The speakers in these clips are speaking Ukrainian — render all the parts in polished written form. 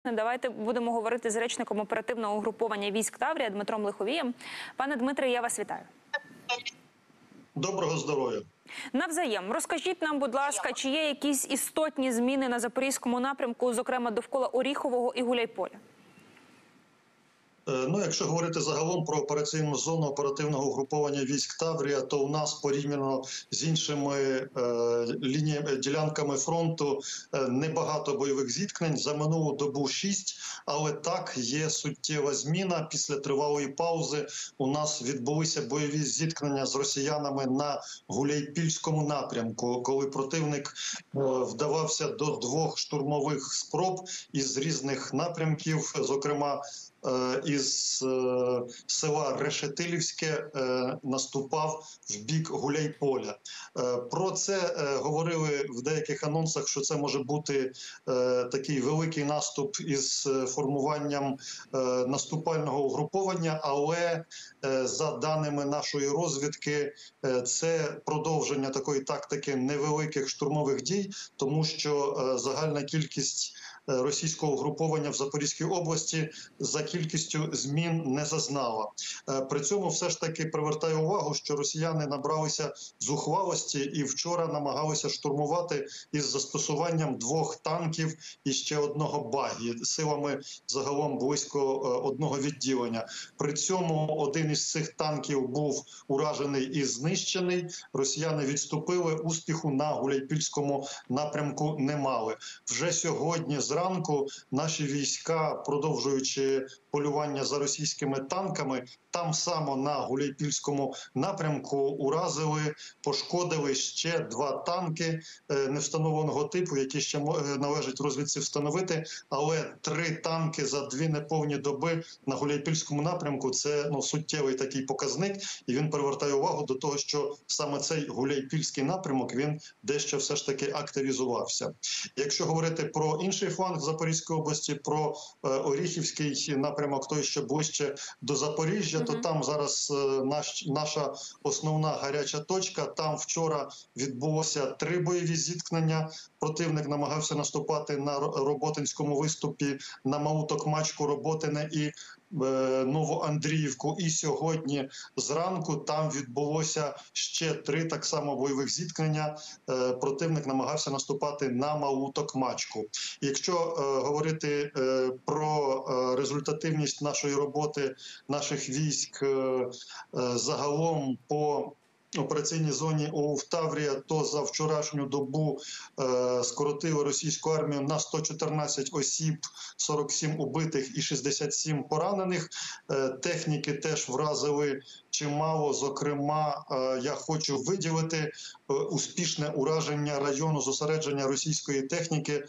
Давайте будемо говорити з речником оперативного угруповання військ Таврія Дмитром Лиховієм. Пане Дмитре, я вас вітаю. Доброго здоров'я. Навзаєм. Розкажіть нам, будь ласка, чи є якісь істотні зміни на Запорізькому напрямку, зокрема довкола Оріхового і Гуляйполя? Якщо говорити загалом про операційну зону оперативного угруповання військ Таврія, то у нас порівняно з іншими ділянками фронту небагато бойових зіткнень. За минулу добу 6, але так, є суттєва зміна. Після тривалої паузи у нас відбулися бойові зіткнення з росіянами на Гуляйпільському напрямку, коли противник вдавався до 2 штурмових спроб із різних напрямків, зокрема із села Решетилівське наступав в бік Гуляйполя. Про це говорили в деяких анонсах, що це може бути такий великий наступ із формуванням наступального угруповання, але за даними нашої розвідки, це продовження такої тактики невеликих штурмових дій, тому що загальна кількість російського угруповання в Запорізькій області за кількістю змін не зазнала. При цьому все ж таки привертаю увагу, що росіяни набралися зухвалості і вчора намагалися штурмувати із застосуванням 2 танків і ще 1 багі, силами загалом близько 1 відділення. При цьому один із цих танків був уражений і знищений. Росіяни відступили, успіху на Гуляйпільському напрямку не мали. Вже сьогодні зранку наші війська, продовжуючи полювання за російськими танками, там само на Гуляйпільському напрямку уразили, пошкодили ще 2 танки невстановленого типу, які ще належить розвідці встановити, але 3 танки за 2 неповні доби на Гуляйпільському напрямку – це суттєвий такий показник, і він привертає увагу до того, що саме цей Гуляйпільський напрямок, він дещо все ж таки активізувався. Якщо говорити про інший фланг Запорізької області, про Оріхівський напрямок, той, що ближче до Запоріжжя, то там зараз наша основна гаряча точка. Там вчора відбулося 3 бойові зіткнення. Противник намагався наступати на Роботинському виступі, на Малу Токмачку, Роботине і Новоандріївку. І сьогодні зранку там відбулося ще 3 так само бойових зіткнення. Противник намагався наступати на Малу Токмачку. Якщо говорити про результативність нашої роботи, наших військ загалом по операційній зоні ОУВ Таврія, то за вчорашню добу скоротили російську армію на 114 осіб, 47 убитих і 67 поранених. Техніки теж вразили чимало. Зокрема, я хочу виділити успішне ураження району зосередження російської техніки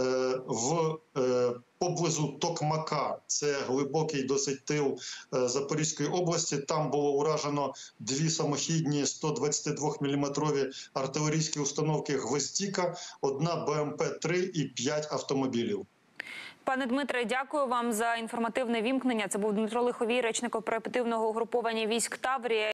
поблизу Токмака. Це глибокий досить тил Запорізької області. Там було уражено 2 самохідні 122-мм артилерійські установки «Гвоздіка», 1 БМП-3 і 5 автомобілів. Пане Дмитре, дякую вам за інформативне вімкнення. Це був Дмитро Лиховій, речник оперативного угруповання військ Таврія.